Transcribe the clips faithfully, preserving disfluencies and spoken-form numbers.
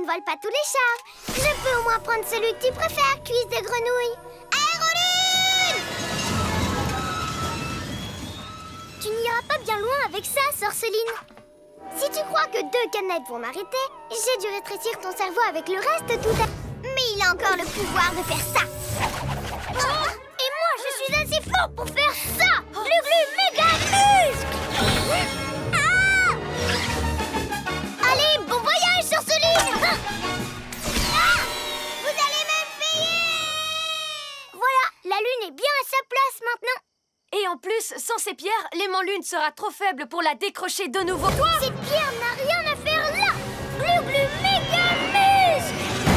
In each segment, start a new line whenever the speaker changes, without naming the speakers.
vole pas tous les chars. Je peux au moins prendre celui que tu préfères, cuisse de grenouille. Aérolune! Tu n'iras pas bien loin avec ça, Sorceline. Si tu crois que deux canettes vont m'arrêter, j'ai dû rétrécir ton cerveau avec le reste tout à... Mais il a encore le pouvoir de faire ça. Oh, et moi, je suis assez fort pour faire ça. Glu-glu méga muscle. Ah! Allez, bon voyage, Sorceline. Ah! Vous allez me payer. Voilà, la lune est bien à sa place maintenant.
Et en plus, sans ces pierres, l'aimant lune sera trop faible pour la décrocher de nouveau. Quoi?
Cette pierre n'a rien à faire là. Glu-glu méga muscle.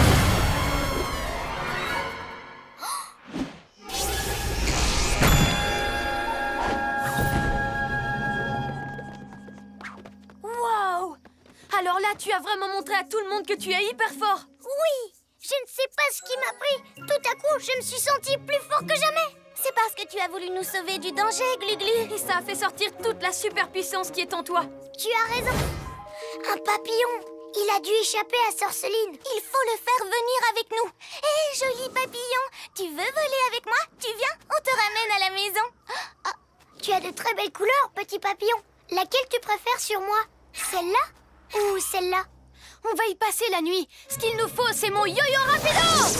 Waouh! Alors là, tu as vraiment montré à tout le monde que tu es hyper fort.
Oui, je ne sais pas ce qui m'a pris. Tout à coup, je me suis sentie plus fort que jamais. C'est parce que tu as voulu nous sauver du danger, Glu-Glu.
Et ça a fait sortir toute la superpuissance qui est en toi.
Tu as raison. Un papillon. Il a dû échapper à Sorceline. Il faut le faire venir avec nous. Hé, hey, joli papillon, tu veux voler avec moi? Tu viens? On te ramène à la maison. Oh, tu as de très belles couleurs, petit papillon. Laquelle tu préfères sur moi? Celle-là ou celle-là?
On va y passer la nuit. Ce qu'il nous faut, c'est mon yo-yo rapido.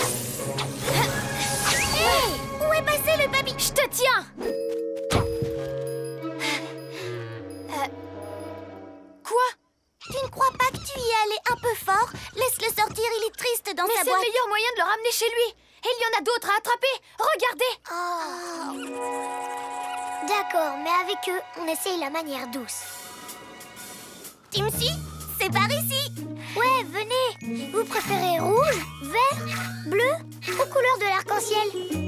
Hé, hey, où est passé le papillon?
Je te tiens. Euh... Quoi?
Tu ne crois pas que tu y es allé un peu fort? Laisse-le sortir, il est triste dans
Mais
sa boîte.
Mais c'est le meilleur moyen de le ramener chez lui. Et il y en a d'autres à attraper. Regardez.
Oh. D'accord, mais avec eux, on essaye la manière douce. Timsy, c'est par ici. Ouais, venez. Vous préférez rouge, vert, bleu ou couleur de l'arc-en-ciel?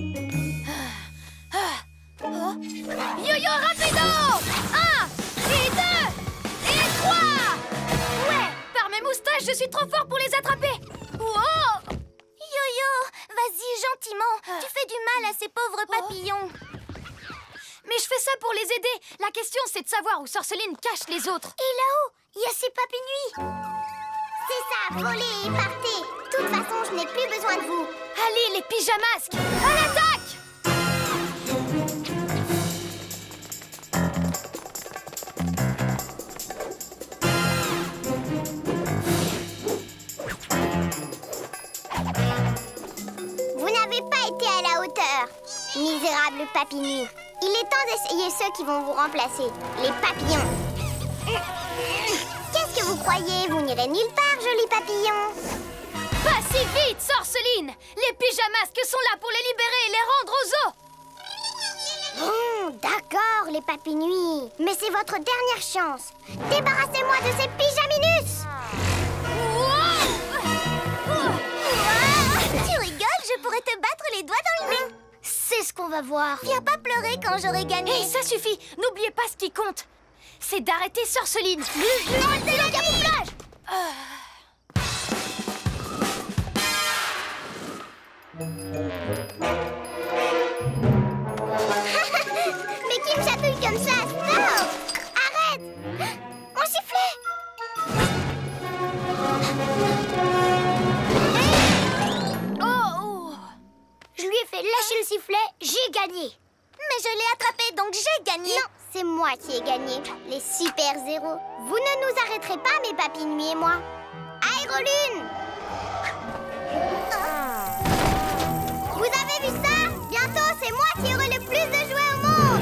Oh. Yo-yo rapido! Un, et deux, et trois! Ouais, par mes moustaches, je suis trop fort pour les attraper. Wow!
Yo-yo, vas-y gentiment.
Ah.
Tu fais du mal à ces pauvres papillons.
Mais je fais ça pour les aider. La question, c'est de savoir où Sorceline cache les autres.
Et là-haut, il y a ces papinuits. C'est ça, volez et partez. De toute façon, je n'ai plus besoin de vous.
Allez, les pyjamasques, à l'attaque!
Vous n'avez pas été à la hauteur, misérable papinu. Il est temps d'essayer ceux qui vont vous remplacer, les papillons. Qu'est-ce que vous croyez? Vous n'irez nulle part, joli papillon.
Pas si vite, Sorceline! Les pyjamasques sont là pour les libérer et les rendre aux eaux!
Bon, d'accord, les papinuits. Mais c'est votre dernière chance. Débarrassez-moi de ces pyjaminus. Tu rigoles, je pourrais te battre les doigts dans le nez. C'est ce qu'on va voir. Viens pas pleurer quand j'aurai gagné.
Hé, ça suffit! N'oubliez pas ce qui compte! C'est d'arrêter Sorceline!
Arrêtez le camouflage. Mais qui me chatouille comme ça? Stop! Arrête! Mon sifflet!
Oh, oh.
Je lui ai fait lâcher le sifflet, j'ai gagné. Mais je l'ai attrapé, donc j'ai gagné. Non, c'est moi qui ai gagné. Les super-zéros. Vous ne nous arrêterez pas, mes papinuits et moi. Aérolune! Vous avez vu ça? Bientôt, c'est moi qui aurai le plus de jouets au monde.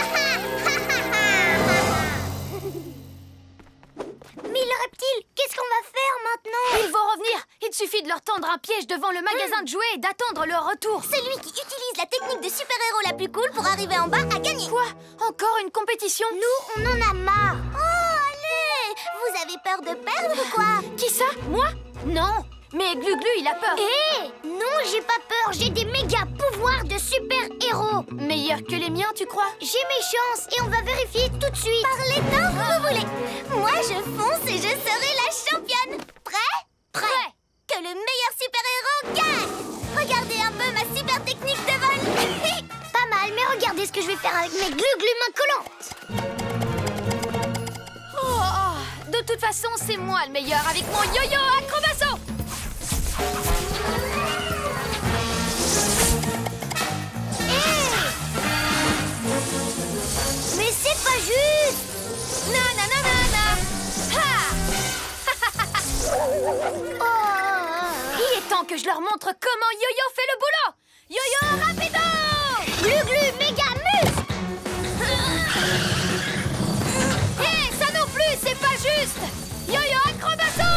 Mais le reptile, qu'est-ce qu'on va faire maintenant?
Ils vont revenir! Il suffit de leur tendre un piège devant le magasin de jouets et d'attendre leur retour.
Celui qui utilise la technique de super-héros la plus cool pour arriver en bas a gagné.
Quoi? Encore une compétition?
Nous, on en a marre. Oh, allez! Vous avez peur de perdre ou quoi?
Qui ça? Moi? Non! Mais Glu-Glu, il a peur.
Hé! Non, j'ai pas peur. J'ai des méga pouvoirs de super-héros.
Meilleur que les miens, tu crois?
J'ai mes chances et on va vérifier tout de suite. Parlez tant que vous voulez. Moi, je fonce et je serai la championne. Prêt?
Prêt!
Que le meilleur super-héros gagne! Regardez un peu ma super technique de vol. Pas mal, mais regardez ce que je vais faire avec mes Glu-Glu mains collantes.
Oh, oh. De toute façon, c'est moi le meilleur avec mon yo-yo acrobasso.
Oh.
Il est temps que je leur montre comment Yo-Yo fait le boulot. Yo-Yo rapido!
Glu-glu méga muscle.
Hé, ça non plus, c'est pas juste. Yo-Yo acrobasso!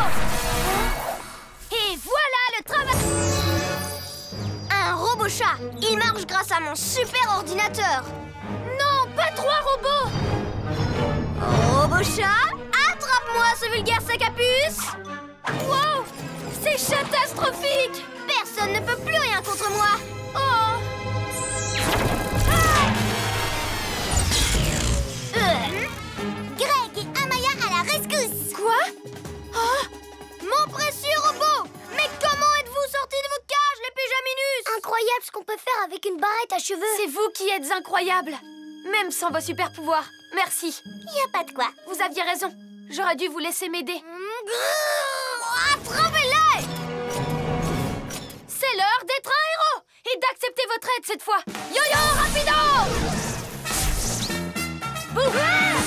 Et voilà le travail.
Un robot chat. Il marche grâce à mon super ordinateur.
Non, pas trois robots.
Robot chat, attrape-moi ce vulgaire sac à puce.
Wow, c'est catastrophique.
Personne ne peut plus rien contre moi.
Oh.
Euh. Greg et Amaya à la rescousse.
Quoi? Oh.
Mon précieux robot. Mais comment êtes-vous sortis de vos cages, les pyjaminus? Incroyable ce qu'on peut faire avec une barrette à cheveux.
C'est vous qui êtes incroyables. Même sans vos super pouvoirs. Merci.
Y a pas de quoi.
Vous aviez raison. J'aurais dû vous laisser m'aider.
Attrapez-les!
C'est l'heure d'être un héros et d'accepter votre aide cette fois. Yo-Yo rapido! Bouh!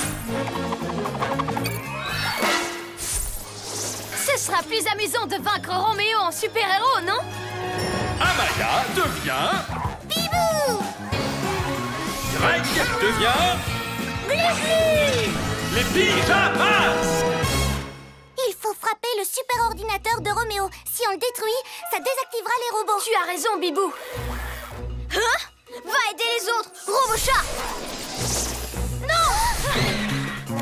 Ce sera plus amusant de vaincre Roméo en super-héros, non?
Amaya devient...
Bibou!
Greg devient...
Glu-glu!
Les pyjamas!
Il faut frapper le super ordinateur de Roméo. Si on le détruit, ça désactivera les robots.
Tu as raison, Bibou.
Hein? Va aider les autres, robot chat! Non!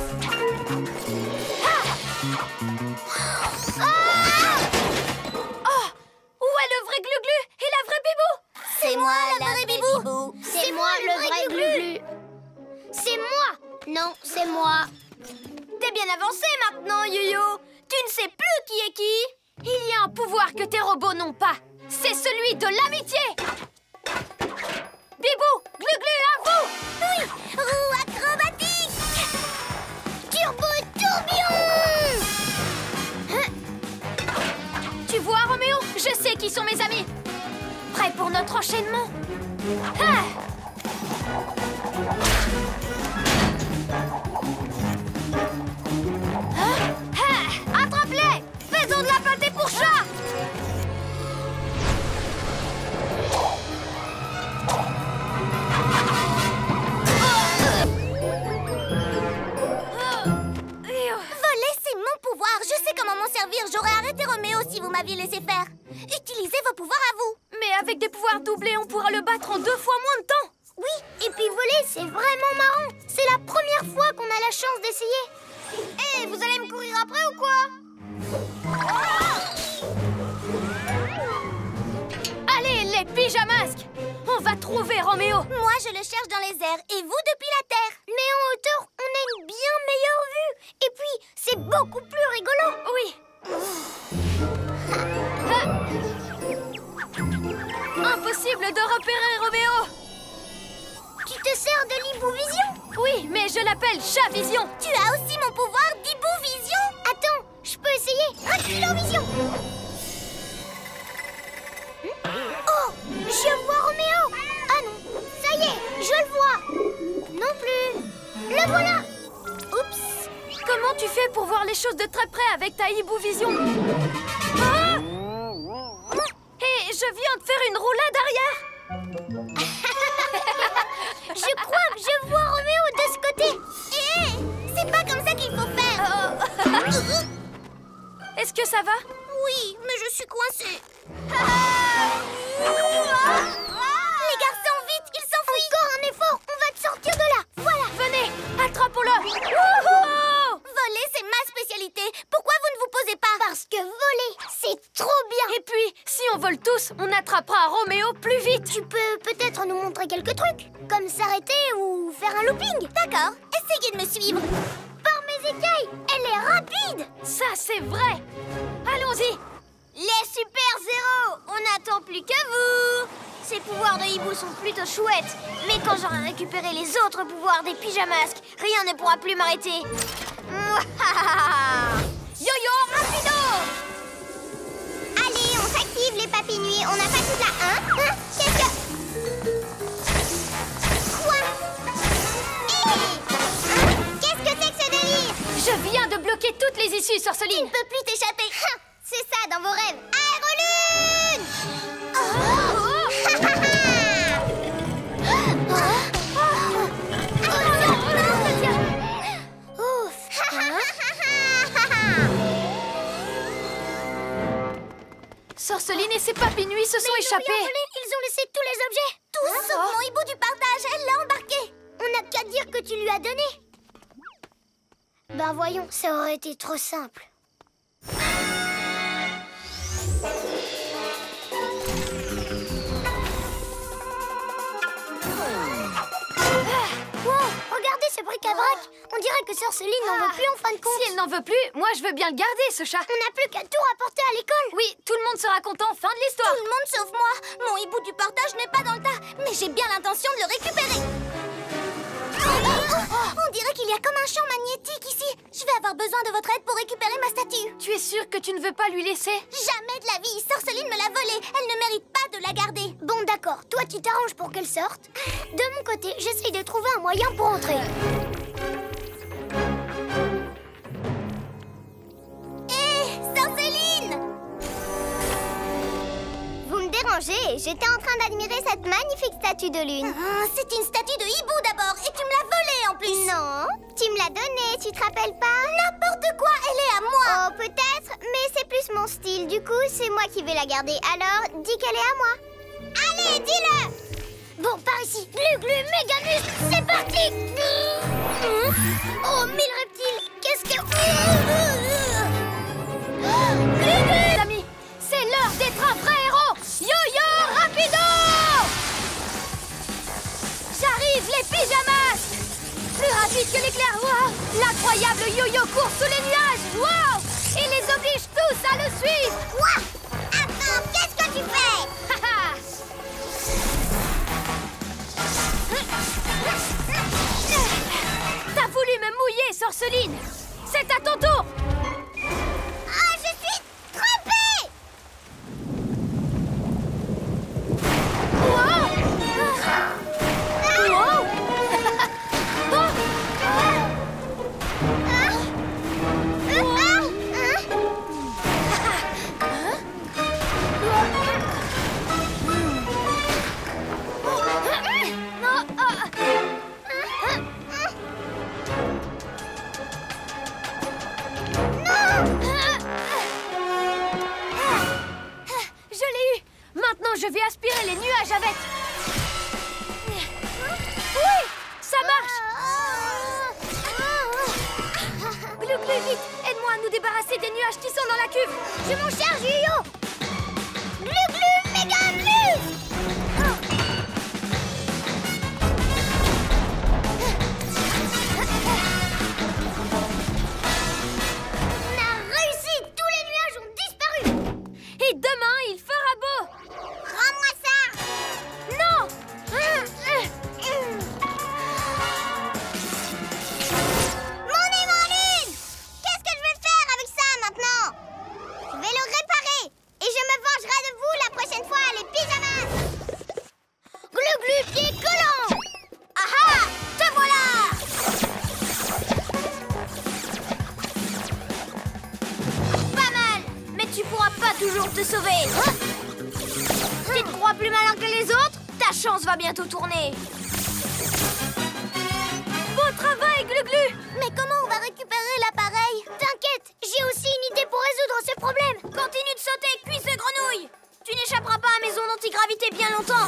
Oh! Où est le vrai Glu-Glu et la vraie Bibou?
C'est moi la vraie Bibou. C'est moi le vrai Glu-Glu. C'est moi. Non, c'est moi.
T'es bien avancé maintenant, Yo-Yo. Tu ne sais plus qui est qui. Il y a un pouvoir que tes robots n'ont pas. C'est celui de l'amitié. Bibou, Glu-Glu, à vous.
Oui, roue acrobatique. Turbo tourbillon.
Tu vois, Roméo, je sais qui sont mes amis. Prêt pour notre enchaînement? Ah! Ah! Attrape-les! Faisons de la pâté pour chat!
Voler, c'est mon pouvoir. Je sais comment m'en servir. J'aurais arrêté Roméo si vous m'aviez laissé faire. Utilisez vos pouvoirs à vous.
Mais avec des pouvoirs doublés, on pourra le battre en deux fois moins de temps.
Oui, et puis voler, c'est vraiment marrant. C'est la première fois qu'on a la chance d'essayer. Hé, vous allez me courir après ou quoi?
Allez, les pyjamasques! On va trouver Roméo.
Moi, je le cherche dans les airs et vous depuis la terre. Mais en hauteur, on a une bien meilleure vue. Et puis, c'est beaucoup plus rigolo.
Oui. Ah. Impossible de repérer Roméo.
Tu te sers de l'Ibouvision?
Oui, mais je l'appelle Chat-Vision.
Tu as aussi mon pouvoir d'Ibouvision? Attends, je peux essayer. Raculovision. Oh, je vois Roméo. Ah non, ça y est, je le vois. Non plus. Le voilà. Oups.
Comment tu fais pour voir les choses de très près avec ta Ibouvision? Ah! Et je viens de faire une roulade arrière.
Je crois que je vois Roméo de ce côté. Hé, c'est pas comme ça qu'il faut faire.
Est-ce que ça va?
Oui, mais je suis coincée. Les garçons, vite, ils s'enfuient. Encore un effort, on va te sortir de là. Voilà.
Venez, attrapons-le. Wouhou!
Voler, c'est ma spécialité. Pourquoi vous ne vous posez pas? Parce que voler, c'est trop bien.
Et puis, si on vole tous, on attrapera Roméo plus vite.
Tu peux peut-être nous montrer quelques trucs, comme s'arrêter ou faire un looping. D'accord, essayez de me suivre. Par mes écailles, elle est rapide.
Ça, c'est vrai. Allons-y.
Les super-héros, on n'attend plus que vous. Ces pouvoirs de hibou sont plutôt chouettes, mais quand j'aurai récupéré les autres pouvoirs des pyjamasques, rien ne pourra plus m'arrêter.
Yo-Yo rapido!
Allez, on s'active les papinouilles. On n'a pas toute la... Hein? Hein? Qu'est-ce que... Quoi? Hé! Hein? Qu'est-ce que c'est que ce délire?
Je viens de bloquer toutes les issues sur ce Sorceline.
Tu ne peux plus t'échapper. C'est ça dans vos rêves. Aérolune. Oh. Ouf.
Sorceline et ses papinouis se sont
Mais
échappés.
Ils ont, volé. Ils ont laissé tous les objets. Tous
Hein?
sauf mon hibou du partage. Elle l'a embarqué. On n'a qu'à dire que tu lui as donné. Ben voyons, ça aurait été trop simple. Wow, regardez ce bric-à-brac. On dirait que Sorceline n'en veut plus en fin de compte.
Si elle n'en veut plus, moi je veux bien le garder, ce chat.
On n'a plus qu'à tout rapporter à l'école.
Oui, tout le monde sera content, fin de l'histoire.
Tout le monde sauf moi. Mon hibou du partage n'est pas dans le tas, mais j'ai bien l'intention de le récupérer. On dirait qu'il y a comme un champ magnétique ici. Je vais avoir besoin de votre aide pour récupérer ma statue.
Tu es sûre que tu ne veux pas lui laisser?
Jamais de la vie. Sorceline me l'a volée. Elle ne mérite pas de la garder. Bon, d'accord. Toi, tu t'arranges pour qu'elle sorte. De mon côté, j'essaye de trouver un moyen pour entrer. Hé, Sorceline! Vous me dérangez. J'étais en train d'admirer cette magnifique statue de lune. Ah, c'est une statue de hibou d'abord. Et tu me l'as volée en plus. Non, tu me l'as donnée. Tu te rappelles pas? N'importe quoi. Elle est à moi. Oh, peut-être. Mais c'est plus mon style. Du coup, c'est moi qui vais la garder. Alors, dis qu'elle est à moi. Allez, dis-le! Bon, par ici. Glu glu, méga muscle, c'est parti! Oh, mille reptiles! Qu'est-ce que... Glu glu!
Les amis, c'est l'heure d'être un vrai héros! Yo-yo rapido! J'arrive, les pyjamas! Plus rapide que l'éclair, wow! L'incroyable yo-yo court sous les nuages, wow! Et les oblige tous à le suivre!
Quoi? Attends, qu'est-ce que tu fais?
Haha! T'as voulu me mouiller, Sorceline! C'est à ton tour!
Ah, je suis trempée!
Wow! Wow! Oh! Je l'ai eu! Maintenant, je vais aspirer les nuages avec... Oui! Ça marche! Glu glu, vite! Aide-moi à nous débarrasser des nuages qui sont dans la cuve!
Je m'en charge, Yo-Yo! Glu glu, méga glu! On a réussi! Tous les nuages ont disparu!
Et demain, il fera beau!
Rends-moi ça!
Non!
Mon nez, mon lune! Qu'est-ce que je vais faire avec ça maintenant? Je vais le réparer! Et je me vengerai de vous la prochaine fois, les pyjamas! Glu glu, pied collant! Ah ah! Te voilà!
Pas mal! Mais tu pourras pas toujours te sauver! Tu te crois plus malin que les autres? Ta chance va bientôt tourner! Beau travail, Glu-Glu!
Mais comment on va récupérer l'appareil? T'inquiète, j'ai aussi une idée pour résoudre ce problème.
Continue de sauter, cuisse de grenouille! Tu n'échapperas pas à mes ondes antigravité bien longtemps!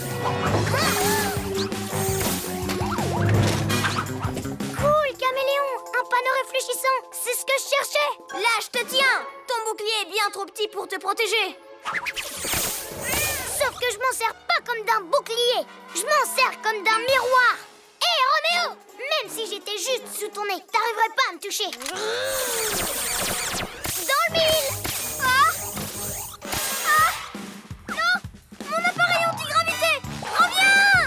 Cool, caméléon! Un panneau réfléchissant, c'est ce que je cherchais.
Là, je te tiens! Ton bouclier est bien trop petit pour te protéger!
Sauf que je m'en sers pas comme d'un bouclier. Je m'en sers comme d'un miroir. Hé, Roméo! Même si j'étais juste sous ton nez, t'arriverais pas à me toucher. Dans le mille! Ah! Ah! Non! Mon appareil antigravité! Reviens!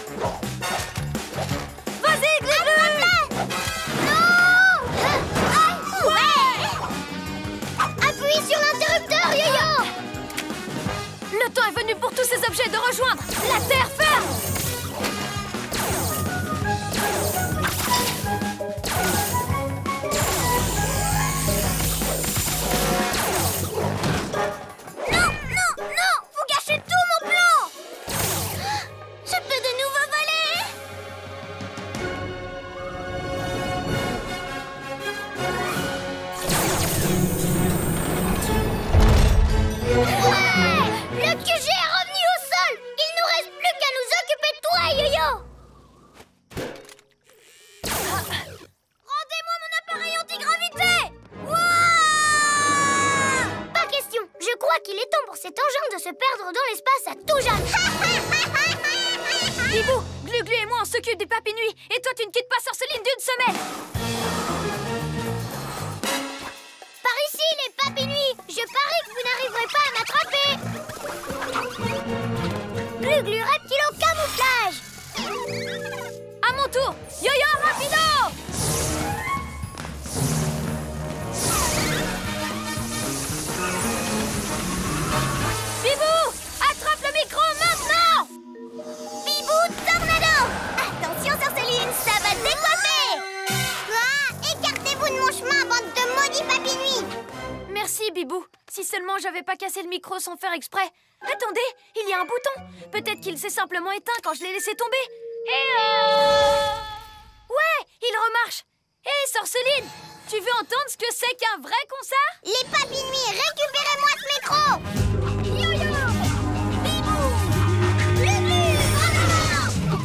Vas-y, Glu-Glu!
Non! Ah! Ouais! Appuie sur l'interrupteur, Yo-Yo!
Le temps est venu pour tous ces objets de rejoindre la terre ferme!
crois qu'il est temps pour cet engin de se perdre dans l'espace à tout jamais.
Bibou, Glu-Glu et moi on s'occupe des Papinuits. Et toi tu ne quittes pas Sorceline d'une semaine.
Par ici les Papinuits. Je parie que vous n'arriverez pas à m'attraper. Glu-Glu reptile au camouflage.
À mon tour, Yo-Yo rapido. Bibou, attrape le micro maintenant.
Bibou tornado. Attention Sorceline, ça va décoiffer. Ah, écartez-vous de mon chemin, bande de maudits Papinuits.
Merci Bibou. Si seulement j'avais pas cassé le micro sans faire exprès. Attendez, il y a un bouton. Peut-être qu'il s'est simplement éteint quand je l'ai laissé tomber. Et oh ouais, il remarche. Hé, hey, Sorceline, tu veux entendre ce que c'est qu'un vrai concert?
Les Papinuits, récupérez-moi ce micro. Yo-Yo, Bibou, Glu-Glu, vraiment.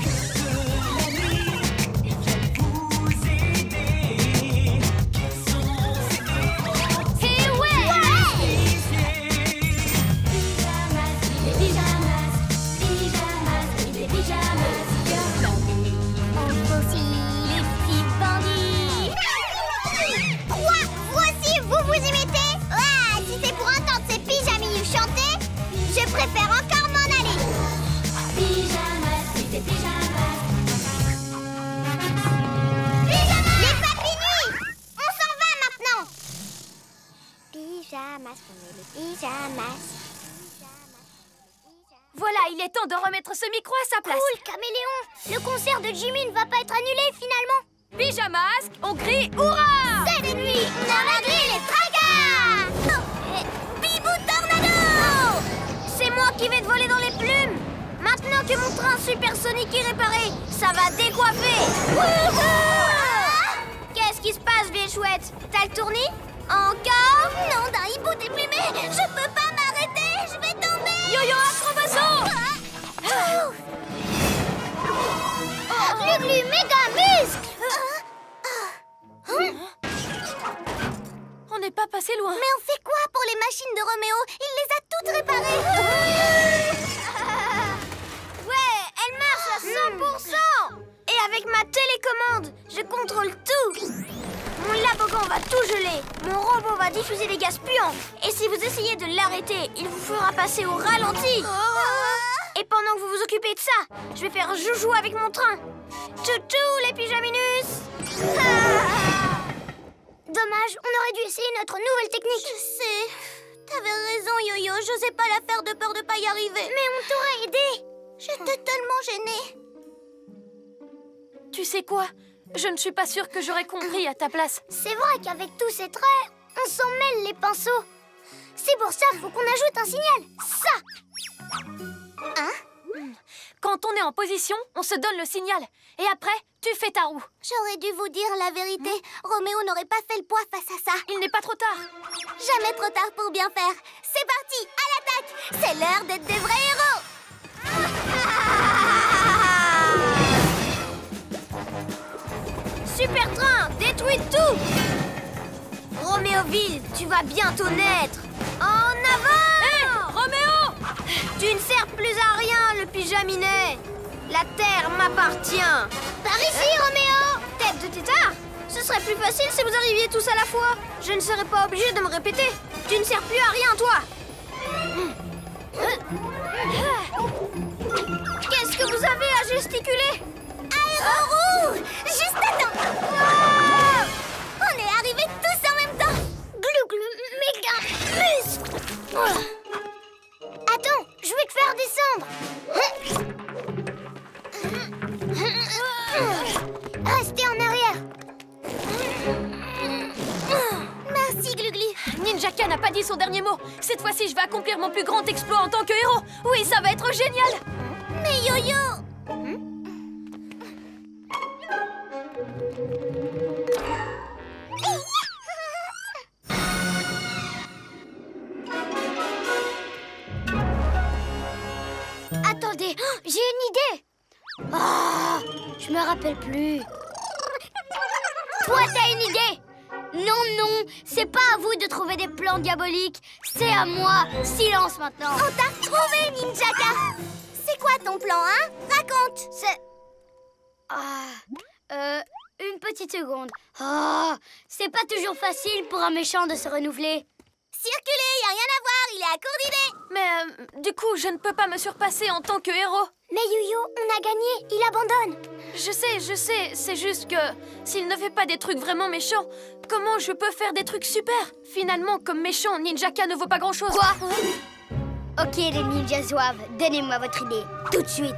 Et ouais,
vous imitez? Ouais, si c'est pour entendre ces pyjamis chanter, je préfère encore m'en aller. Pyjamas, c'est des pyjamas. Pyjamas! Les Papinuits! On s'en va maintenant. Pyjamas, on est les pyjamas.
voilà, il est temps de remettre ce micro à sa place.
Cool, Caméléon. Le concert de Jimmy ne va pas être annulé finalement.
Pyjamas, on crie hurrah!
C'est des nuits, on a réglé les tragas. Oh, Bibou tornado! C'est moi qui vais te voler dans les plumes. Maintenant que mon train supersonique est réparé, ça va décoiffer. Qu'est-ce qui se passe, vieille chouette? T'as le tournis? Encore? Non, d'un hibou déplumé, je peux pas m'arrêter, je vais tomber.
Yo-Yo acrobasso!
Oh. Glu-Glu méga muscle.
On n'est pas passé loin.
Mais on fait quoi pour les machines de Roméo? Il les a toutes réparées. Ouais, elles marchent à cent pour cent. Et avec ma télécommande, je contrôle tout. Mon labogan va tout geler. Mon robot va diffuser des gaz puants. Et si vous essayez de l'arrêter, il vous fera passer au ralenti. Et pendant que vous vous occupez de ça, je vais faire joujou avec mon train. Tchou-tchou les pyjaminus. Dommage, on aurait dû essayer notre nouvelle technique. Je sais. T'avais raison, Yo-Yo. J'osais pas la faire de peur de pas y arriver. Mais on t'aurait aidé. J'étais tellement gênée.
Tu sais quoi? Je ne suis pas sûre que j'aurais compris à ta place.
C'est vrai qu'avec tous ces traits, on s'en mêle les pinceaux. C'est pour ça qu'il faut qu'on ajoute un signal. Ça. Hein?
Quand on est en position, on se donne le signal. Et après, tu fais ta roue.
J'aurais dû vous dire la vérité. Roméo n'aurait pas fait le poids face à ça.
Il n'est pas trop tard.
Jamais trop tard pour bien faire. C'est parti, à l'attaque. C'est l'heure d'être des vrais héros.
Super train, détruis tout.
Roméoville, tu vas bientôt naître. En avant!
Hé, Roméo!
Tu ne sers plus à rien, le pyjaminet. La terre m'appartient. Par ici, Roméo.
Tête de tétard! Ce serait plus facile si vous arriviez tous à la fois. Je ne serais pas obligée de me répéter. Tu ne sers plus à rien, toi. Qu'est-ce que vous avez à gesticuler?
Aéro-roue! Juste attends. Ah, on est arrivés tous en même temps. Glou-glou, méga muscle. Attends, je vais te faire descendre. Restez en arrière. Merci, Gluglu.
Ninjaka n'a pas dit son dernier mot. Cette fois-ci, je vais accomplir mon plus grand exploit en tant que héros. Oui, ça va être génial.
Mais Yo-Yo! Attendez, oh, j'ai une idée. Ah, je me rappelle plus. Toi, t'as une idée. Non, non, c'est pas à vous de trouver des plans diaboliques. C'est à moi. Silence maintenant. On t'a retrouvé, Ninjaka. C'est quoi ton plan, hein? Raconte. C'est... Ah... Euh... Une petite seconde. Oh, c'est pas toujours facile pour un méchant de se renouveler. Circulez, y a rien à voir, il est à court d'idées.
Mais euh, du coup, je ne peux pas me surpasser en tant que héros.
Mais Yo-Yo, on a gagné, il abandonne.
Je sais, je sais, c'est juste que s'il ne fait pas des trucs vraiment méchants, comment je peux faire des trucs super? Finalement, comme méchant, Ninjaka ne vaut pas grand-chose.
Quoi? Ok, les ninjas zouaves, donnez-moi votre idée, tout de suite.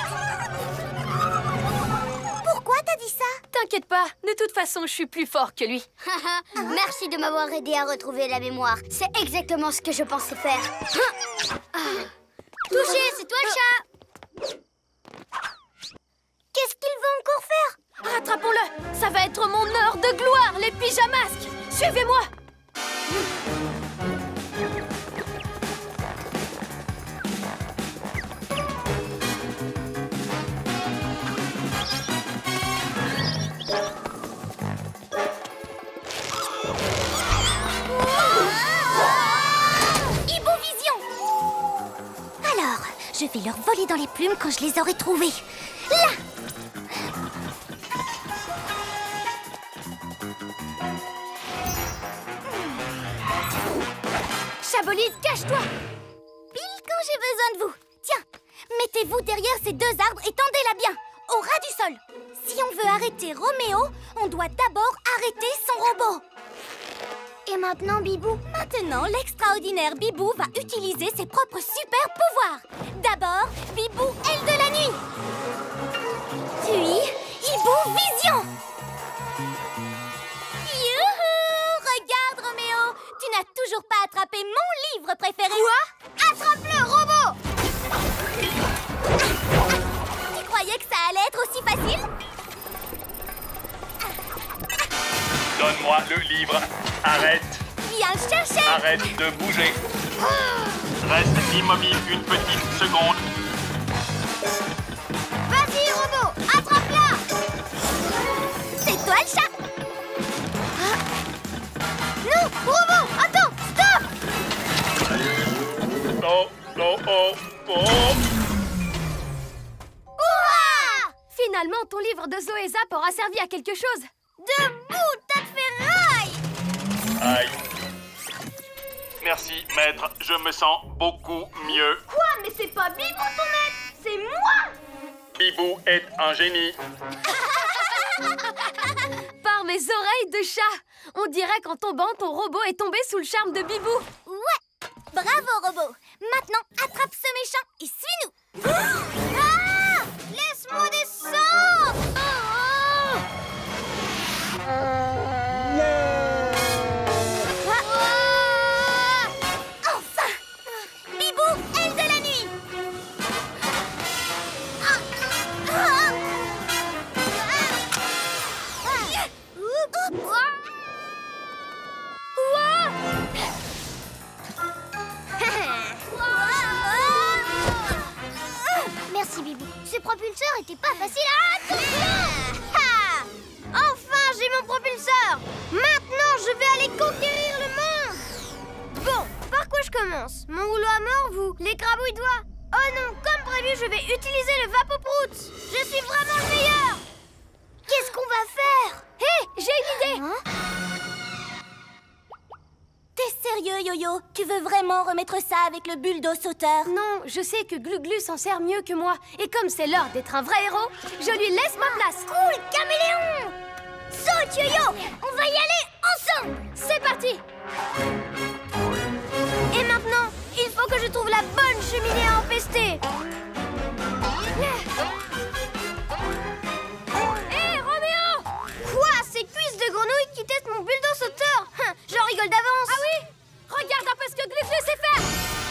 Pourquoi t'as dit ça?
T'inquiète pas, de toute façon, je suis plus fort que lui.
Merci de m'avoir aidé à retrouver la mémoire. C'est exactement ce que je pensais faire. Touché, c'est toi le chat. Qu'est-ce qu'il va encore faire?
Rattrapons-le! Ça va être mon heure de gloire, les pyjamasques! Suivez-moi!
Alors, je vais leur voler dans les plumes quand je les aurai trouvés. Là!
Chabolide, cache-toi!
Pile quand j'ai besoin de vous. Tiens, mettez-vous derrière ces deux arbres et tendez-la bien, au ras du sol. Si on veut arrêter Roméo, on doit d'abord arrêter son robot. Et maintenant, Bibou? Maintenant, l'extraordinaire Bibou va utiliser ses propres super pouvoirs. D'abord, Bibou, aile de la nuit. Puis, Hibou, vision. Youhou! Regarde, Roméo, tu n'as toujours pas attrapé mon livre préféré. Quoi? Attrape-le, robot! Tu croyais que ça allait être aussi facile?
Donne-moi le livre. Arrête.
Viens le chercher!
Arrête de bouger. Reste immobile une petite seconde.
Vas-y, robot! Attrape-la! C'est toi le chat! Non! Robot! Attends! Stop!
Oh, oh, oh, oh.
Ouah!
Finalement, ton livre de Zoé Zap aura servi à quelque chose.
Debout, tas de ferraille!
Aïe. Merci, maître. Je me sens beaucoup mieux.
Quoi? Mais c'est pas Bibou ton maître! C'est moi!
Bibou est un génie.
Par mes oreilles de chat! On dirait qu'en tombant, ton robot est tombé sous le charme de Bibou.
Ouais! Bravo, robot! Maintenant, attrape ce méchant et suis-nous! Ah! Laisse-moi descendre! Oh, oh. Ah! Enfin! Bibou, aile de la nuit! Ah! Ah! Merci Bibou. Ce propulseur était pas facile à attraper. Enfin, j'ai mon propulseur. Maintenant, je vais aller conquérir le monde. Bon, par quoi je commence? Mon rouleau à mort, vous? Les crabouilles-doigts? Oh non, comme prévu, je vais utiliser le Vapoprout. Je suis vraiment le meilleur. Qu'est-ce qu'on va faire?
Hé, hey, j'ai une idée.
Hein? T'es sérieux, Yo-Yo? Tu veux vraiment remettre ça avec le bulldo sauteur?
Non, je sais que Glu-Glu s'en sert mieux que moi. Et comme c'est l'heure d'être un vrai héros, je lui laisse ma place.
Cool, caméléon! Saute, Yo-Yo! On va y aller ensemble!
C'est parti!
Et maintenant, il faut que je trouve la bonne cheminée à empester.
Hé, hey, Roméo!
Quoi? Ces cuisses de grenouille qui testent mon bulldo sauteur? J'en rigole d'avance.
Ah oui? Regarde un peu ce que Glu-Glu sait faire!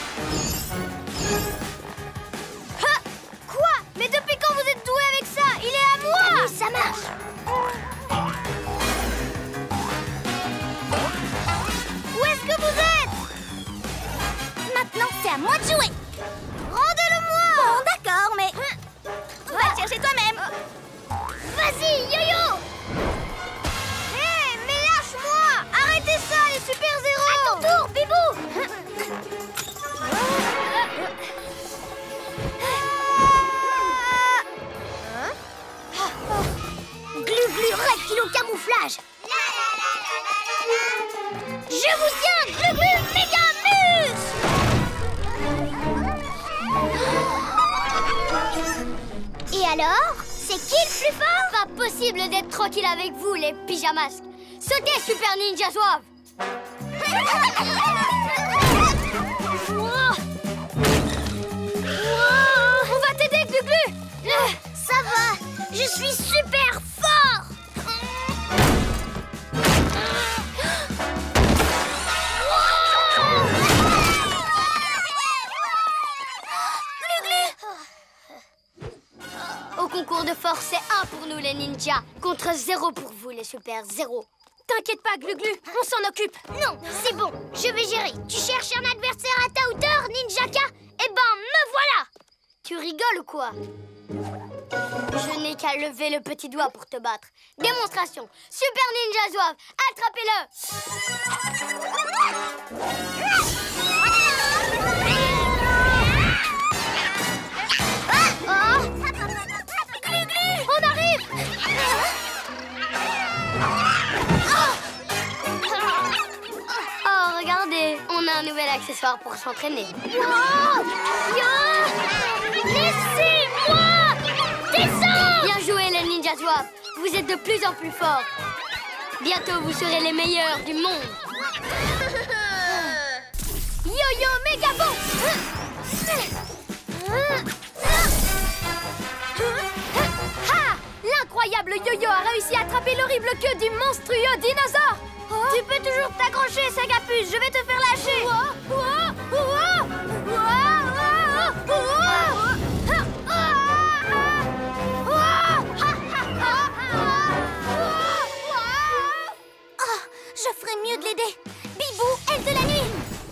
Ha! Quoi? Mais depuis quand vous êtes doué avec ça? Il est à moi! Ah oui, ça marche! Où est-ce que vous êtes? Maintenant, c'est à moi de jouer! Rendez-le-moi! Bon, d'accord, mais... Va le chercher toi-même! Vas-y, Yo-Yo! Hé, mais lâche-moi! impossible d'être tranquille avec vous, les pyjamasques. Sautez, Super Ninja Zouave.
On va t'aider, Glu-Glu.
Ça va, je suis super fort. Au concours de force, c'est un pour nous les ninjas, contre zéro pour vous les super zéro.
T'inquiète pas, Glu-Glu, on s'en occupe.
Non, c'est bon, je vais gérer. Tu cherches un adversaire à ta hauteur, Ninjaka? Eh ben, me voilà. Tu rigoles ou quoi? Je n'ai qu'à lever le petit doigt pour te battre. Démonstration. Super Ninja Zouave, attrapez-le. Glu-Glu, on arrive. Oh, regardez, on a un nouvel accessoire pour s'entraîner. Oh, laissez-moi! Descends! Bien joué, les Ninja Zouave. Vous êtes de plus en plus forts. Bientôt, vous serez les meilleurs du monde. Yo-yo méga bon!
Ha! L'incroyable yo-yo a réussi à attraper l'horrible queue du monstrueux dinosaure. Oh.
Tu peux toujours t'accrocher, Sagapus. Je vais te faire lâcher.
Oh, oh, oh, oh,
oh, je ferais mieux de l'aider. Bibou, aile de la nuit.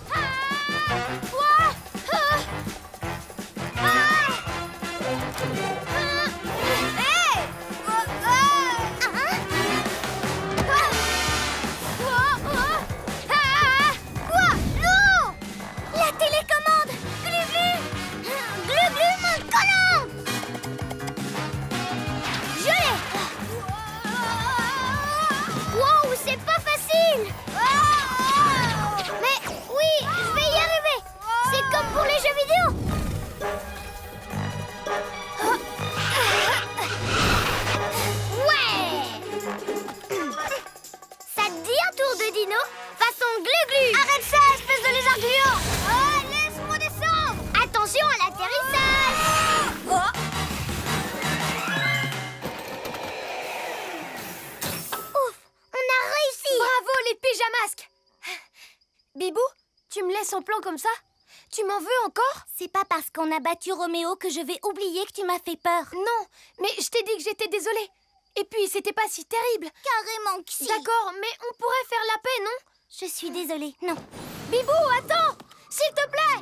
Bibou, tu me laisses en plan comme ça? Tu m'en veux encore?
C'est pas parce qu'on a battu Roméo que je vais oublier que tu m'as fait peur.
Non, mais je t'ai dit que j'étais désolée. Et puis, c'était pas si terrible.
Carrément que si.
D'accord, mais on pourrait faire la paix, non?
Je suis désolée, non.
Bibou, attends! S'il te plaît!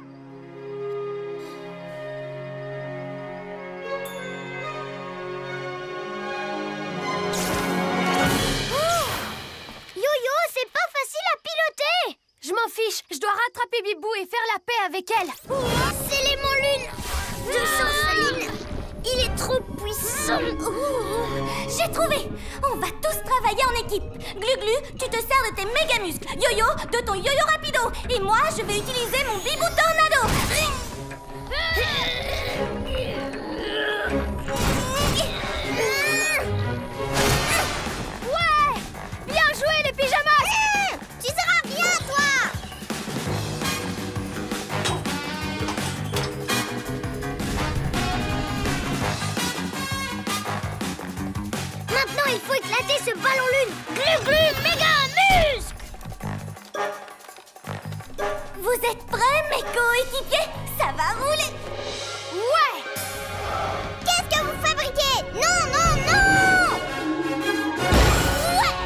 Oh! Yo-yo, c'est pas facile à piloter!
Je m'en fiche, je dois rattraper Bibou et faire la paix avec elle.
Oh, c'est l'aimant lune de Sorceline. Il est trop puissant. Oh, j'ai trouvé. On va tous travailler en équipe. Glu-Glu, tu te sers de tes méga muscles. Yo-yo, de ton yo-yo rapido. Et moi, je vais utiliser mon Bibou tornado.
Ouais! Bien joué, les pyjamas!
Tu seras bien, toi! Maintenant, il faut éclater ce ballon lune. Glu-Glu, méga muscle! Vous êtes prêts, mes coéquipiers? Ça va rouler!
Ouais!
Qu'est-ce que vous fabriquez? Non, non, non! Ouais!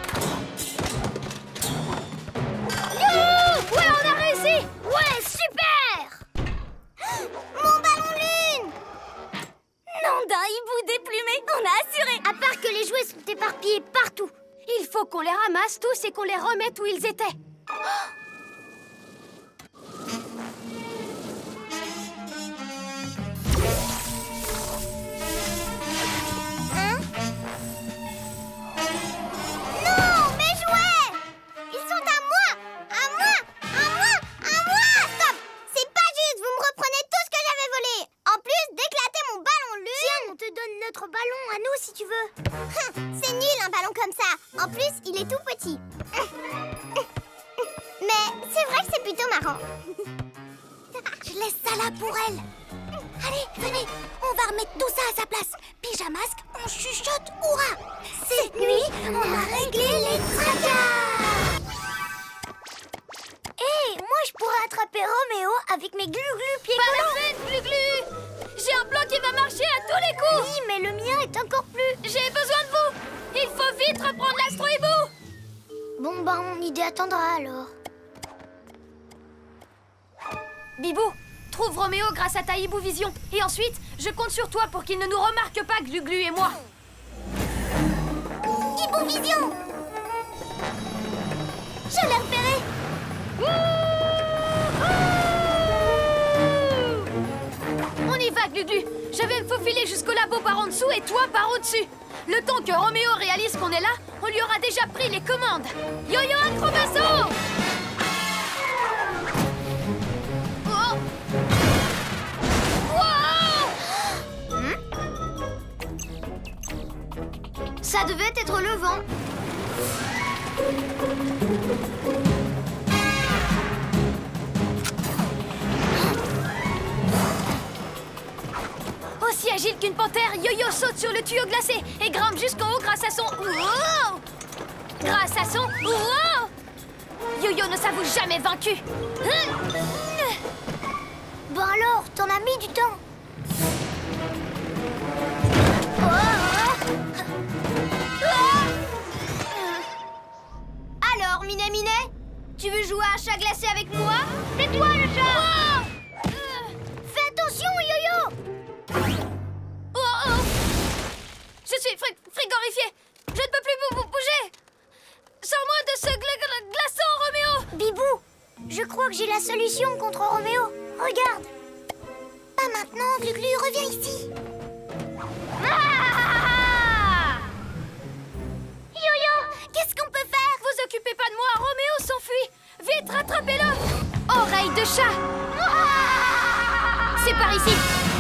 Youhou! Ouais, on a réussi!
Ouais, super! Mon ballon lune! Non d'un hibou déplumé, on a assuré! À part que les jouets sont éparpillés partout.
Il faut qu'on les ramasse tous et qu'on les remette où ils étaient.
Hein? Non, mes jouets! Ils sont à moi! À moi! À moi! À moi! Stop! C'est pas juste, vous me reprenez tout ce que j'avais volé! En plus d'éclater mon ballon lune! Tiens, on te donne notre ballon à nous si tu veux. marrant.
Je laisse ça là pour elle. Allez, venez, on va remettre tout ça à sa place. Pyjamasque, on chuchote, hurrah. Cette nuit, on a réglé les tracas.
Hé, moi je pourrais attraper Roméo avec mes glu-glu pieds
Pas
collants.
la peine, Glu-Glu. J'ai un plan qui va marcher à tous les coups.
Oui, mais le mien est encore plus...
J'ai besoin de vous. Il faut vite reprendre l'astro-hibou.
Bon, bah mon idée attendra alors.
Bibou, trouve Roméo grâce à ta hibou vision. Et ensuite, je compte sur toi pour qu'il ne nous remarque pas, Glu-Glu et moi.
Hibou vision. Je l'ai repéré.
On y va, Glu-Glu. Je vais me faufiler jusqu'au labo par en dessous et toi par au-dessus. Le temps que Roméo réalise qu'on est là, on lui aura déjà pris les commandes. Yo-yo acrobasso! Oh! Wow!
Ça devait être le vent.
Aussi agile qu'une panthère, Yo-Yo saute sur le tuyau glacé et grimpe jusqu'en haut grâce à son... Wow! Grâce à son... Wow! Yo-Yo ne s'avoue jamais vaincu.
Bon alors, t'en as mis du temps. Alors, Minet Minet, tu veux jouer à chat glacé avec moi? C'est toi le chat.
Wow!
Fais attention, Yo-Yo.
Oh, oh. Je suis fri frigorifiée. Je ne peux plus bou bou bouger. Sors-moi de ce gla gla glaçon, Roméo.
Bibou, je crois que j'ai la solution contre Roméo. Regarde.
Pas maintenant, Glu-Glu, reviens ici.
Ah!
Yo-Yo, qu'est-ce qu'on peut faire?
Vous occupez pas de moi, Roméo s'enfuit. Vite, rattrapez-le. Oreille de chat. C'est par ici.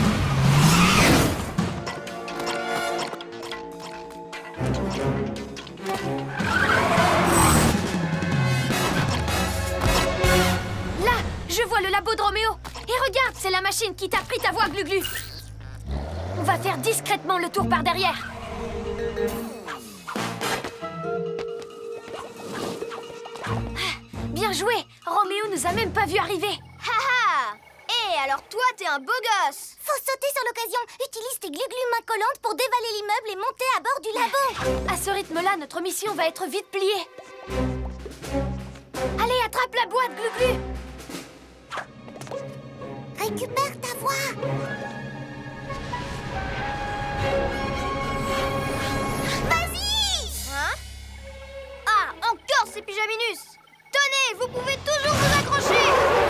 Là, je vois le labo de Roméo. Et regarde, c'est la machine qui t'a pris ta voix, Glu-Glu. On va faire discrètement le tour par derrière. Bien joué. Roméo nous a même pas vu arriver.
Haha. Hé, alors toi, t'es un beau gosse.
Faut sauter sur l'occasion. Utilise tes glu-glu mains collantes pour dévaler l'immeuble et monter à bord du labo.
À ce rythme-là, notre mission va être vite pliée. Allez, attrape la boîte, Glu-Glu.
Récupère ta voix. Vas-y.
Hein? Ah, encore ces pyjaminus. Tenez, vous pouvez toujours vous accrocher.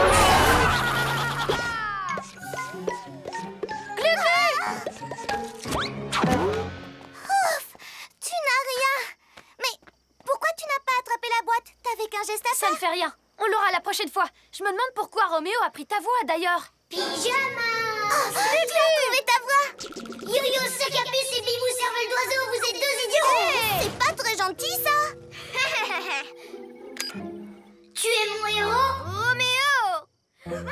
Ouf, tu n'as rien. Mais pourquoi tu n'as pas attrapé la boîte? T'avais qu'un geste à
Ça ne
faire.
fait rien. On l'aura la prochaine fois. Je me demande pourquoi Roméo a pris ta voix, d'ailleurs.
Pyjama.
Oh, tu as retrouvé ta voix.
Yo-Yo, Sacapus et Bibou cervelle d'oiseau, vous êtes deux idiots.
C'est pas très gentil, ça.
Tu es mon héros, Roméo.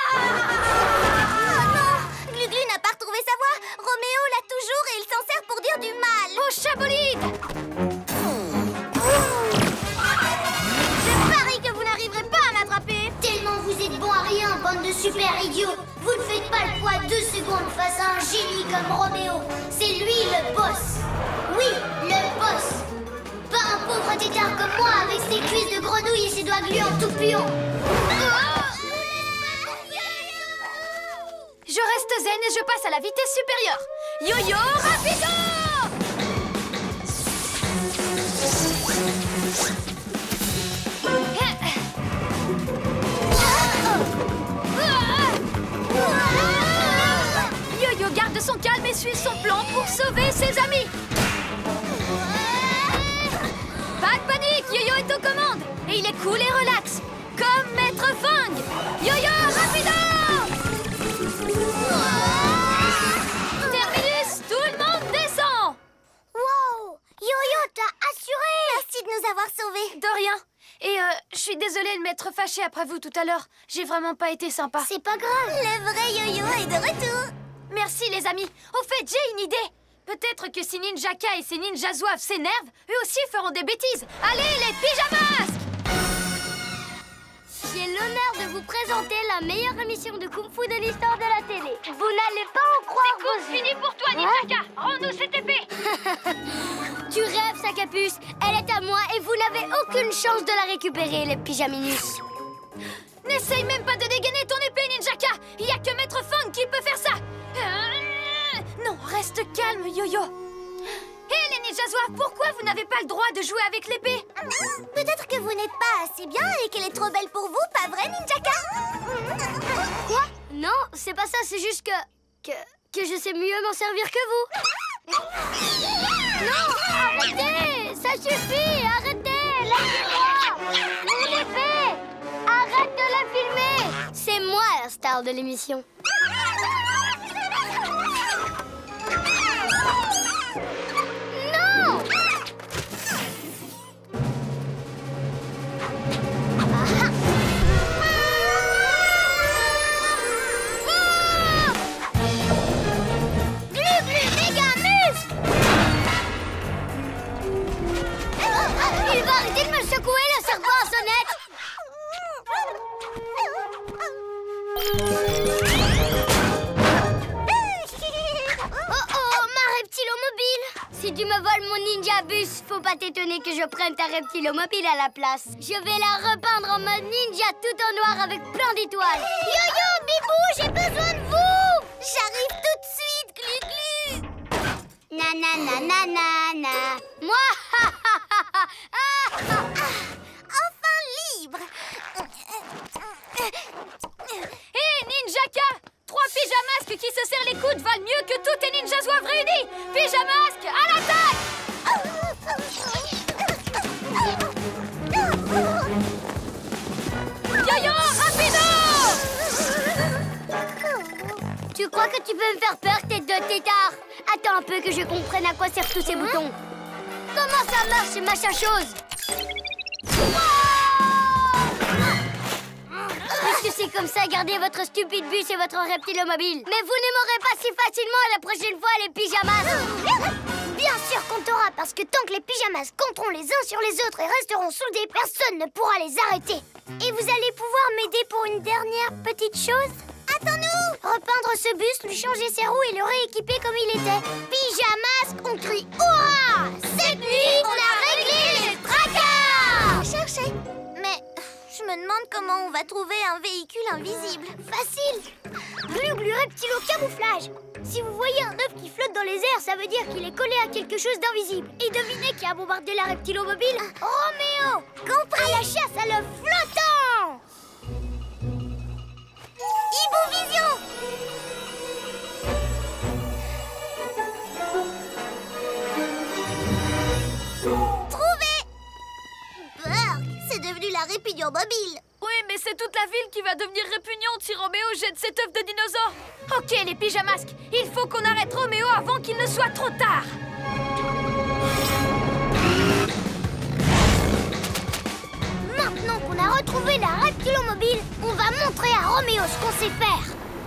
Oh non, Glu-Glu n'a pas retrouvé sa voix. Roméo l'a toujours et il s'en sert pour dire du mal.
Au chabolide.
Je parie que vous n'arriverez pas à m'attraper. Tellement vous êtes bons à rien, bande de super idiots. Vous ne faites pas le poids deux secondes face à un génie comme Roméo. C'est lui le boss. Oui, le boss. Pas un pauvre tétard comme moi avec ses cuisses de grenouille et ses doigts gluants tout puants.
Je reste zen et je passe à la vitesse supérieure. Yo-yo, rapido! Yo-yo garde son calme et suit son plan pour sauver ses amis. Pas de panique, Yo-Yo est aux commandes. Et il est cool et relax. Comme Maître Fang. Yo-Yo, rapido! Terminus, tout le monde descend.
Wow, Yo-Yo, t'as assuré. Merci de nous avoir sauvés.
De rien. Et euh, je suis désolée de m'être fâchée fâchée après vous tout à l'heure. J'ai vraiment pas été sympa.
C'est pas grave.
Le vrai yo-yo est de retour.
Merci les amis. Au fait, j'ai une idée. Peut-être que si Ninjaka et ses ninjas zouaves s'énervent, eux aussi feront des bêtises. Allez, les pyjamas!
J'ai l'honneur de vous présenter la meilleure émission de Kung Fu de l'histoire de la télé. Vous n'allez pas en croire.
C'est cool, fini pour toi, Ninjaka. Rends-nous cette épée.
Tu rêves, sa capuce. Elle est à moi et vous n'avez aucune chance de la récupérer, les pyjaminus.
N'essaye même pas de dégainer ton épée, Ninjaka. Il n'y a que Maître Fang qui peut faire ça. Non, reste calme, Yo-Yo. Hé, les ninjas zouaves, pourquoi vous n'avez pas le droit de jouer avec l'épée?
Peut-être que vous n'êtes pas assez bien et qu'elle est trop belle pour vous, pas vrai, Ninjaka?
Quoi? Non, c'est pas ça, c'est juste que... que... que je sais mieux m'en servir que vous. Non, arrêtez! Ça suffit, arrêtez! Lâchez-moi! Mon épée! Arrête de la filmer! C'est moi la star de l'émission. Non! Ah! Il va arrêter de me secouer le serpent en sonnette. Oh oh, ma reptilomobile. Si tu me voles mon ninja bus, faut pas t'étonner que je prenne ta reptilomobile à la place. Je vais la repeindre en mode ninja tout en noir avec plein d'étoiles. Yo-yo, Bibou, j'ai besoin de vous.
J'arrive tout de suite, Glu-Glu.
Nanananana. Moi, ha, ha, ha, ha. Ah,
Enfin libre.
Hé, Ninjaka! Trois pyjamasques qui se serrent les coudes valent mieux que tous tes ninjas zouaves réunis! Pyjamasques, à l'attaque! Yo-yo, rapido!
tu crois que tu peux me faire peur, tête de tétard? Attends un peu que je comprenne à quoi servent tous ces boutons. Comment ça marche, ce machin chose? Puisque c'est comme ça, gardez votre stupide bus et votre reptilomobile. Mais vous ne m'aurez pas si facilement la prochaine fois, les pyjamas. Bien sûr qu'on t'aura, parce que tant que les pyjamas compteront les uns sur les autres et resteront soudés, personne ne pourra les arrêter. Et vous allez pouvoir m'aider pour une dernière petite chose? Attends-nous! Repeindre ce bus, lui changer ses roues et le rééquiper comme il était. Pyjamas, on crie hurrah! Cette nuit, on a réglé les tracas!
Cherchez. Mais je me demande comment on va trouver un véhicule invisible.
Facile! Glu-glu reptilo camouflage. Si vous voyez un œuf qui flotte dans les airs, ça veut dire qu'il est collé à quelque chose d'invisible. Et devinez qui a bombardé la reptilomobile? Roméo! Compris! À la chasse à l'œuf flottant!
Ibovision! Trouvé! Burg, c'est devenu la répulsion mobile.
Oui, mais c'est toute la ville qui va devenir répugnante si Roméo jette cet œuf de dinosaure. Ok, les pyjamasques, il faut qu'on arrête Roméo avant qu'il ne soit trop tard.
Maintenant qu'on a retrouvé la reptilomobile, on va montrer à Roméo ce qu'on sait faire.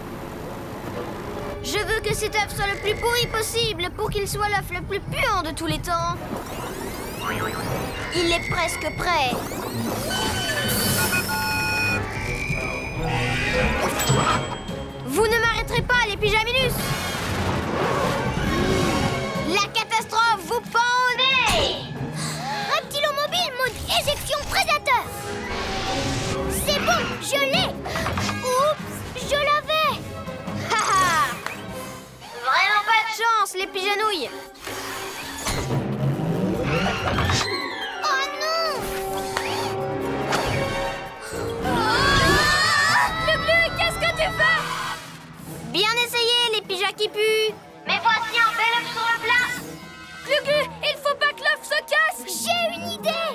Je veux que cet œuf soit le plus pourri possible pour qu'il soit l'œuf le plus puant de tous les temps. Il est presque prêt. Vous ne m'arrêterez pas, les pyjaminus! La catastrophe vous pend au nez!
Reptilomobile mode éjection prédateur. C'est bon, je l'ai. Oups, je l'avais.
Haha! Vraiment pas de chance, les pyjanouilles!
Oh non!
Glu-Glu, qu'est-ce que tu fais? Bien essayé, les pyjas qui puent! Mais voici un bel œuf sur le plat! Glu-Glu, il faut pas que l'œuf se casse!
J'ai une idée.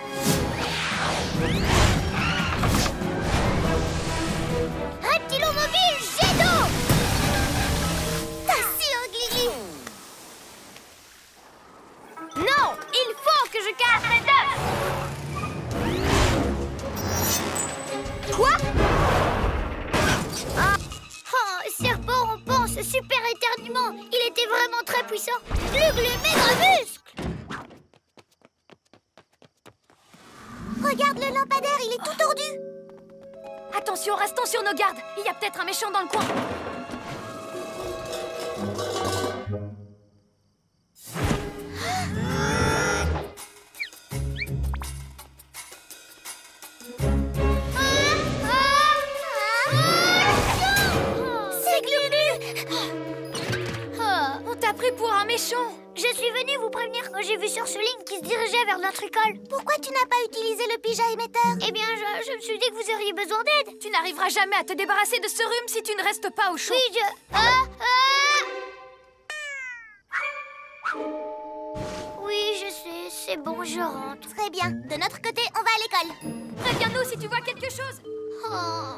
Reptilomobile, jet d'eau.
T'as sûr, Glu-Glu?
Non, il faut que je casse cet œuf!
ce super éternuement. Il était vraiment très puissant. Gluglu méga muscle.
Regarde le lampadaire, il est tout tordu.
Attention, restons sur nos gardes. Il y a peut-être un méchant dans le coin.
C'est Gluglu.
On t'a pris pour un méchant.
Je suis venue vous prévenir quand j'ai vu Sorceline qui se dirigeait vers notre école.
Pourquoi tu n'as pas utilisé le pyjama émetteur?
Eh bien, je, je me suis dit que vous auriez besoin d'aide.
Tu n'arriveras jamais à te débarrasser de ce rhume si tu ne restes pas au chaud.
Oui, je... Ah, ah. Oui, je sais, c'est bon, je rentre.
Très bien. De notre côté, on va à l'école.
Préviens-nous si tu vois quelque chose.
Oh.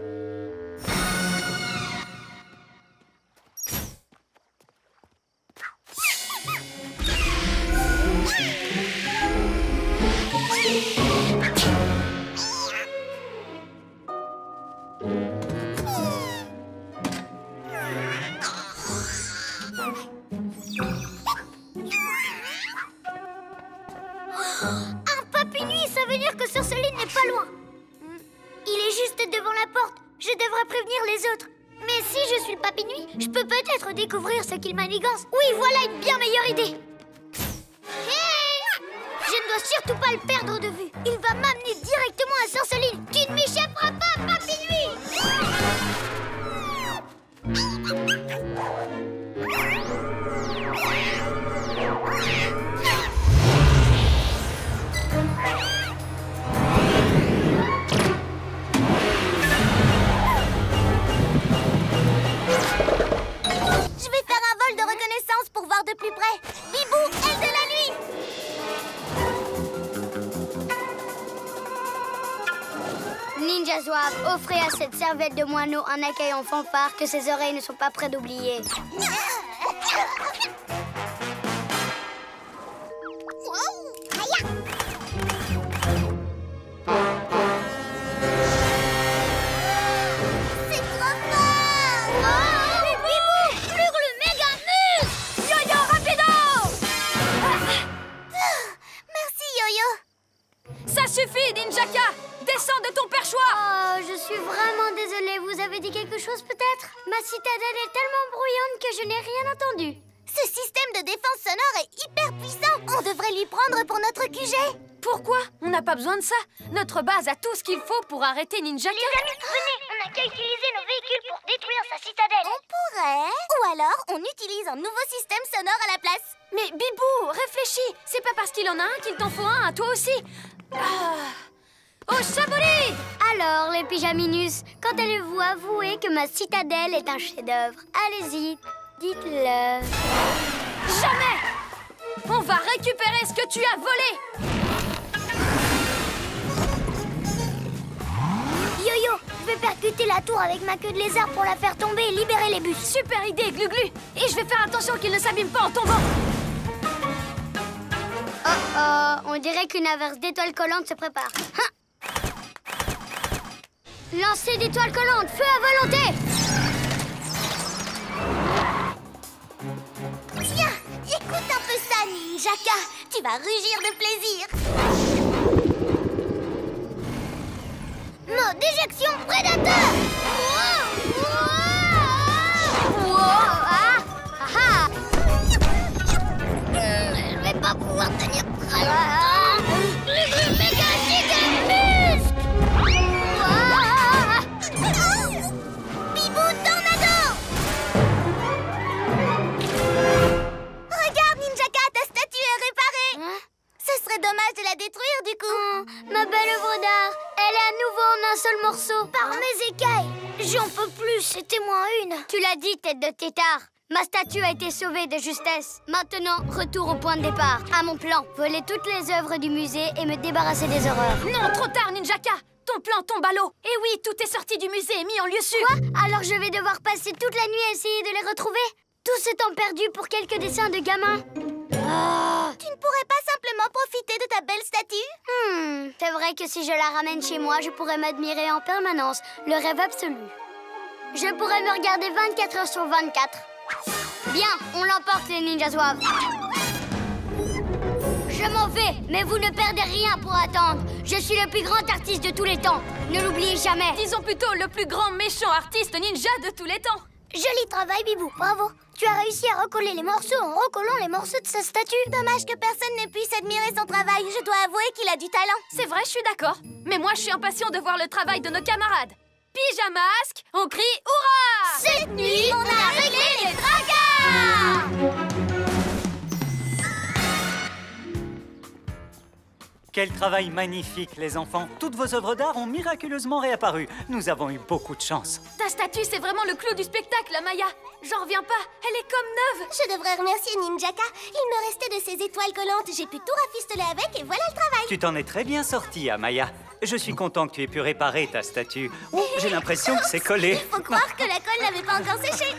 Un papinuis, ça veut dire que Sorceline n'est pas loin. Il est juste devant la porte. Je devrais prévenir les autres. Mais si je suis le papinuis, je peux peut-être découvrir ce qu'il manigance. Oui, voilà une bien meilleure idée. Hey! Je ne dois surtout pas le perdre de vue. Il va m'amener directement à Sorceline. Tu ne m'échapperas pas, papinuis!
Je vais faire un vol de reconnaissance pour voir de plus près. Bibou, aile de la nuit!
Ninja Zouave, offrez à cette cervelle de moineau un accueil en fanfare que ses oreilles ne sont pas près d'oublier.
C'est trop fort!
Bibou, Gluglu méga muscle!
Yo-yo, rapido!
Merci, Yo-Yo.
Ça suffit, Ninjaka! Descends de ton perchoir!
Oh, je suis vraiment désolée. Vous avez dit quelque chose peut-être? Ma citadelle est tellement bruyante que je n'ai rien entendu.
Ce système de défense sonore est hyper puissant. On devrait lui prendre pour notre Q G.
Pourquoi? On n'a pas besoin de ça. Notre base a tout ce qu'il faut pour arrêter Ninjaka.
Venez, on n'a qu'à utiliser nos véhicules pour détruire sa citadelle.
On pourrait. Ou alors, on utilise un nouveau système sonore à la place.
Mais Bibou, réfléchis. C'est pas parce qu'il en a un qu'il t'en faut un à toi aussi. Ah. Oh, Chabolide!
Alors, les pyjaminus, quand allez-vous avouer que ma citadelle est un chef-d'œuvre? Allez-y, dites-le.
Jamais! On va récupérer ce que tu as volé!
Yo-Yo, je vais percuter la tour avec ma queue de lézard pour la faire tomber et libérer les bus.
Super idée, Gluglu! Et je vais faire attention qu'il ne s'abîme pas en tombant!
Oh oh, on dirait qu'une averse d'étoiles collantes se prépare. Hein? Lancez d'étoiles collantes, feu à volonté!
Tiens, écoute un peu ça, Ninjaka. Tu vas rugir de plaisir.
Mode d'éjection prédateur! Wow! Wow! Wow! Ah! Ah ah! Je vais pas pouvoir tenir très longtemps! Gluglu méga giga muscle! Ah!
Bibou tornado! Regarde, Ninjaka, ta statue est réparée.
Hein?
Ce serait dommage de la détruire, du coup.
Oh, ma belle œuvre d'art, elle est à nouveau en un seul morceau. Par mes écailles, j'en peux plus, c'était moins une. Tu l'as dit, tête de tétard. Ma statue a été sauvée de justesse. Maintenant, retour au point de départ. À mon plan, voler toutes les œuvres du musée et me débarrasser des horreurs.
Non, trop tard, Ninjaka! Ton plan tombe à l'eau. Et oui, tout est sorti du musée et mis en lieu sûr.
Quoi? Alors je vais devoir passer toute la nuit à essayer de les retrouver? Tout ce temps perdu pour quelques dessins de gamins? Ah.
Tu ne pourrais pas simplement profiter de ta belle statue?
Hmm, c'est vrai que si je la ramène chez moi, je pourrais m'admirer en permanence. Le rêve absolu. Je pourrais me regarder vingt-quatre heures sur vingt-quatre. Bien, on l'emporte les ninjas zouaves. Je m'en vais, mais vous ne perdez rien pour attendre. Je suis le plus grand artiste de tous les temps. Ne l'oubliez jamais.
Disons plutôt le plus grand méchant artiste ninja de tous les temps.
Joli travail, Bibou. Bravo. Tu as réussi à recoller les morceaux en recollant les morceaux de sa statue.
Dommage que personne ne puisse admirer son travail. Je dois avouer qu'il a du talent.
C'est vrai, je suis d'accord. Mais moi, je suis impatient de voir le travail de nos camarades. Pyjamasque, on crie hurrah!
Cette nuit, on a réglé les tracas!
Quel travail magnifique, les enfants. Toutes vos œuvres d'art ont miraculeusement réapparu. Nous avons eu beaucoup de chance.
Ta statue, c'est vraiment le clou du spectacle, Maya. J'en reviens pas, elle est comme neuve.
Je devrais remercier Ninjaka. Il me restait de ces étoiles collantes. J'ai pu tout rafistoler avec et voilà le travail.
Tu t'en es très bien sortie, Amaya. Je suis content que tu aies pu réparer ta statue. Oh, j'ai l'impression que c'est collé.
Il faut croire que la colle n'avait pas encore séché.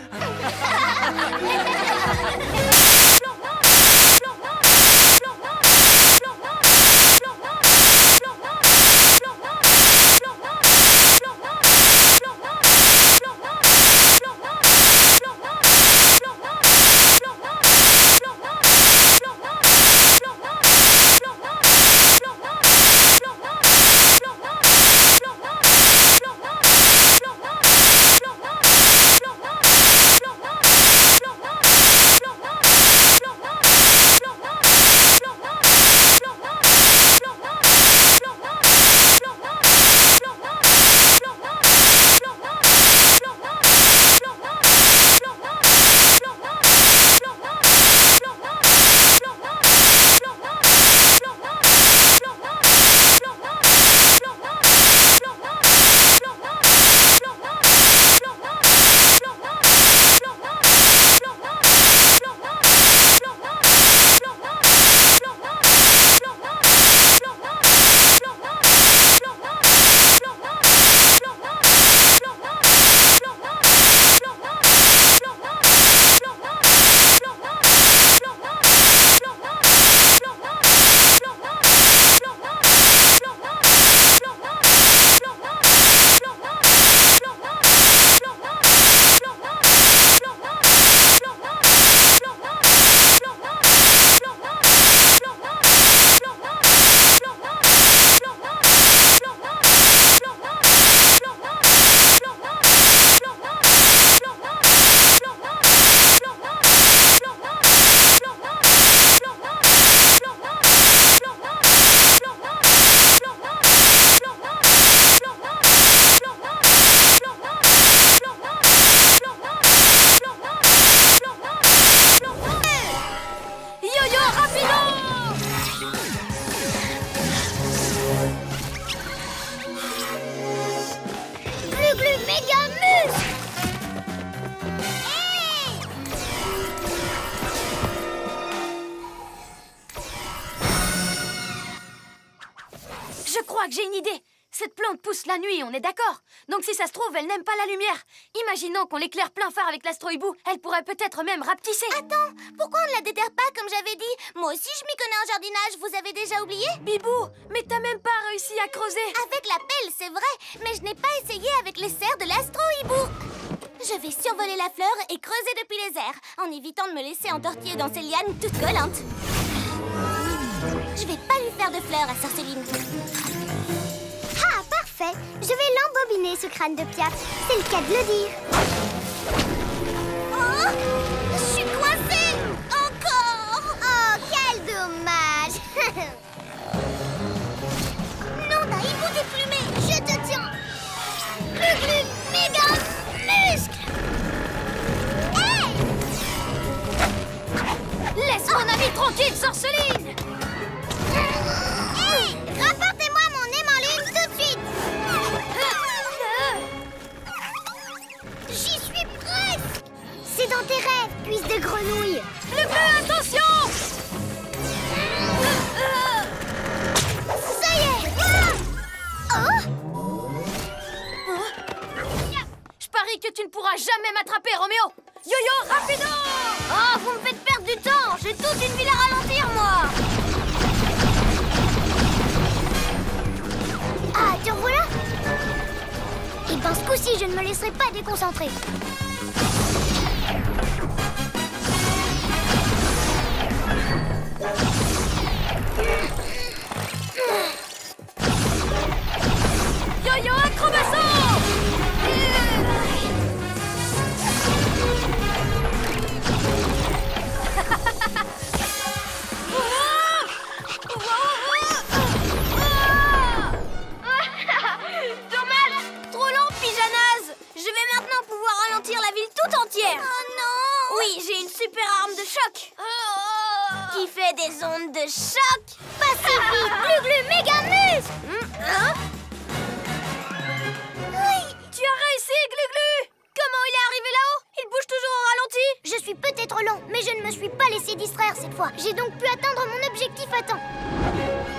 que j'ai une idée. Cette plante pousse la nuit, on est d'accord? Donc si ça se trouve, elle n'aime pas la lumière. Imaginons qu'on l'éclaire plein phare avec l'astro-hibou. Elle pourrait peut-être même rapetisser.
Attends, pourquoi on ne la déterre pas comme j'avais dit? Moi aussi, je m'y connais en jardinage, vous avez déjà oublié?
Bibou, mais t'as même pas réussi à creuser.
Avec la pelle, c'est vrai, mais je n'ai pas essayé avec les serres de l'astro-hibou. Je vais survoler la fleur et creuser depuis les airs, en évitant de me laisser entortiller dans ces lianes toutes collantes. Je vais pas lui faire de fleurs à Sorceline.
Ah, parfait! Je vais l'embobiner, ce crâne de Piaf. C'est le cas de le dire.
Oh! Je suis coincée! Encore!
Oh, quel dommage!
Non, Naïbou déplumé!
Je te tiens! Glu glu, méga muscle!
Hey!
Laisse mon ami tranquille, Sorceline!
Hey! Rapportez-moi mon émaline tout de suite! J'y suis presque! C'est dans tes rêves, puce de grenouille!
Le bleu, attention!
Ça y est! Ah! Oh!
Je parie que tu ne pourras jamais m'attraper, Roméo! Yo-yo, rapido!
Oh, vous me faites perdre du temps! J'ai toute une ville à ralentir, moi! Ah, te revoilà! Eh ben, ce coup-ci, je ne me laisserai pas déconcentrer.
Yo-yo acrobasso!
Dommage! Trop lent, Pijanaz! Je vais maintenant pouvoir ralentir la ville tout entière. Oh non! Oui, j'ai une super arme de choc. Qui fait des ondes de choc.
Pacifique, Glu-Glu, Mégamus!
Hein?
Tu as réussi, Glu-Glu!
Comment il est arrivé là-haut? Il bouge toujours au ralenti.
Je suis peut-être lent, mais je ne me suis pas laissé distraire cette fois. J'ai donc pu atteindre mon objectif à temps.